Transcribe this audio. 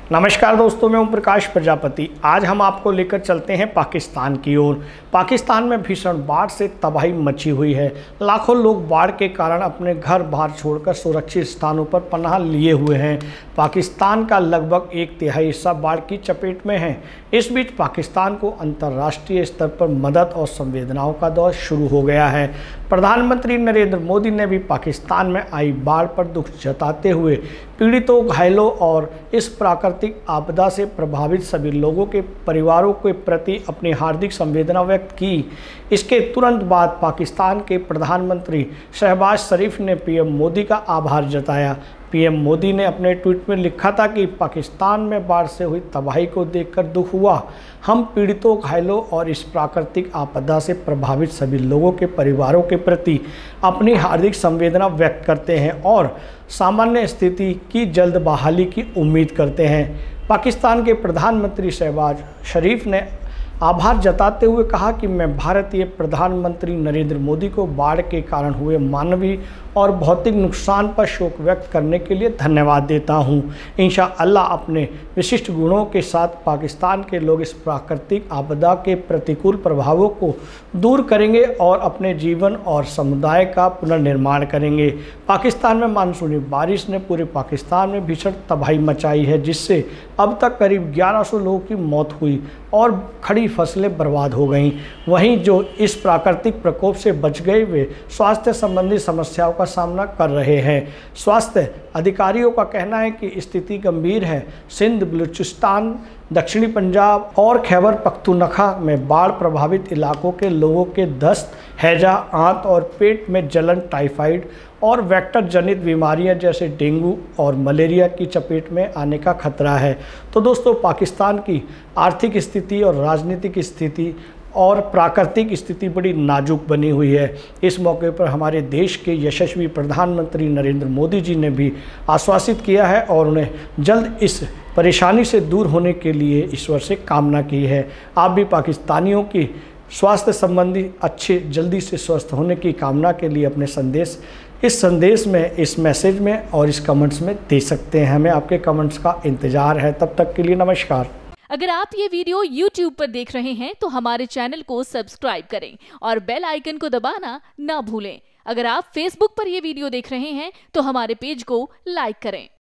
नमस्कार दोस्तों, मैं ओम प्रकाश प्रजापति। आज हम आपको लेकर चलते हैं पाकिस्तान की ओर। पाकिस्तान में भीषण बाढ़ से तबाही मची हुई है। लाखों लोग बाढ़ के कारण अपने घर बाहर छोड़कर सुरक्षित स्थानों पर पनाह लिए हुए हैं। पाकिस्तान का लगभग 1/3 हिस्सा बाढ़ की चपेट में है। इस बीच पाकिस्तान को अंतर्राष्ट्रीय स्तर पर मदद और संवेदनाओं का दौर शुरू हो गया है। प्रधानमंत्री नरेंद्र मोदी ने भी पाकिस्तान में आई बाढ़ पर दुख जताते हुए पीड़ितों, घायलों और इस प्राकृतिक आपदा से प्रभावित सभी लोगों के परिवारों के प्रति अपनी हार्दिक संवेदना व्यक्त की। इसके तुरंत बाद पाकिस्तान के प्रधानमंत्री शहबाज शरीफ ने पीएम मोदी का आभार जताया। पीएम मोदी ने अपने ट्वीट में लिखा था कि पाकिस्तान में बाढ़ से हुई तबाही को देखकर दुख हुआ। हम पीड़ितों, घायलों और इस प्राकृतिक आपदा से प्रभावित सभी लोगों के परिवारों के प्रति अपनी हार्दिक संवेदना व्यक्त करते हैं और सामान्य स्थिति की जल्द बहाली की उम्मीद करते हैं। पाकिस्तान के प्रधानमंत्री शहबाज शरीफ ने आभार जताते हुए कहा कि मैं भारतीय प्रधानमंत्री नरेंद्र मोदी को बाढ़ के कारण हुए मानवीय और भौतिक नुकसान पर शोक व्यक्त करने के लिए धन्यवाद देता हूं। इंशाअल्लाह अपने विशिष्ट गुणों के साथ पाकिस्तान के लोग इस प्राकृतिक आपदा के प्रतिकूल प्रभावों को दूर करेंगे और अपने जीवन और समुदाय का पुनर्निर्माण करेंगे। पाकिस्तान में मानसूनी बारिश ने पूरे पाकिस्तान में भीषण तबाही मचाई है, जिससे अब तक करीब 1100 लोगों की मौत हुई और खड़ी फसलें बर्बाद हो गईं। वहीं जो इस प्राकृतिक प्रकोप से बच गए वे स्वास्थ्य संबंधी समस्याओं का सामना कर रहे हैं। स्वास्थ्य अधिकारियों का कहना है कि स्थिति गंभीर है। सिंध, बलूचिस्तान, दक्षिणी पंजाब और खैबर पख्तूनख्वा में बाढ़ प्रभावित इलाकों के लोगों के दस्त, हैजा, आंत और पेट में जलन, टाइफाइड और वेक्टर जनित बीमारियां जैसे डेंगू और मलेरिया की चपेट में आने का खतरा है। तो दोस्तों, पाकिस्तान की आर्थिक स्थिति और राजनीतिक स्थिति और प्राकृतिक स्थिति बड़ी नाजुक बनी हुई है। इस मौके पर हमारे देश के यशस्वी प्रधानमंत्री नरेंद्र मोदी जी ने भी आश्वासित किया है और उन्हें जल्द इस परेशानी से दूर होने के लिए ईश्वर से कामना की है। आप भी पाकिस्तानियों की स्वास्थ्य संबंधी अच्छे जल्दी से स्वस्थ होने की कामना के लिए अपने संदेश इस संदेश में, इस मैसेज में और इस कमेंट्स में दे सकते हैं। हमें आपके कमेंट्स का इंतज़ार है। तब तक के लिए नमस्कार। अगर आप ये वीडियो YouTube पर देख रहे हैं तो हमारे चैनल को सब्सक्राइब करें और बेल आइकन को दबाना ना भूलें। अगर आप Facebook पर ये वीडियो देख रहे हैं तो हमारे पेज को लाइक करें।